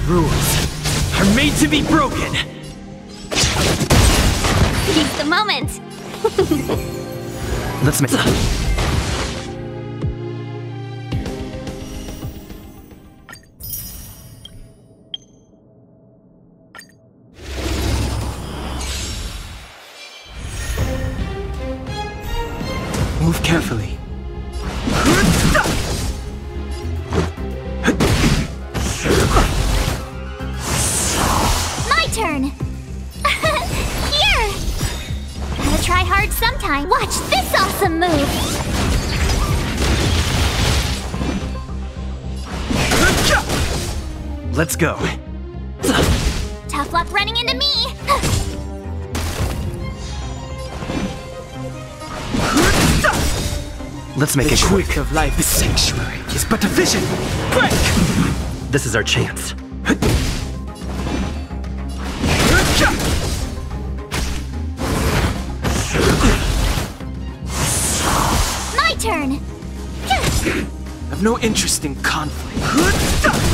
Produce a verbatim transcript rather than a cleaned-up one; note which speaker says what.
Speaker 1: Rules are made to be broken!
Speaker 2: Seize the moment!
Speaker 1: Let's make... Move carefully.
Speaker 2: My turn! Here! Gotta try hard sometime. Watch this awesome move!
Speaker 1: Let's go.
Speaker 2: Tough luck running into me!
Speaker 1: Let's make
Speaker 3: The
Speaker 1: it quick.
Speaker 3: truth of life is sanctuary is but a vision. Break!
Speaker 1: This is our chance.
Speaker 2: My turn!
Speaker 3: I've no interest in conflict.